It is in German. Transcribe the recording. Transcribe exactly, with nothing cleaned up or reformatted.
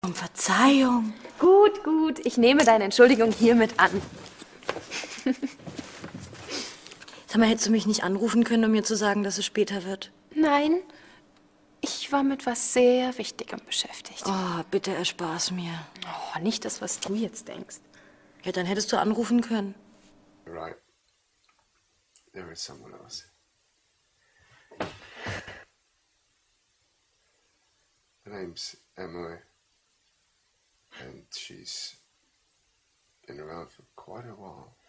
Um Verzeihung. Gut, gut. Ich nehme deine Entschuldigung hiermit an. Sag mal, hättest du mich nicht anrufen können, um mir zu sagen, dass es später wird? Nein, ich war mit was sehr Wichtigem beschäftigt. Oh, bitte erspar's mir. Oh, nicht das, was du jetzt denkst. Ja, dann hättest du anrufen können. Right. There is someone else. Her name's Emily. And she's been around for quite a while.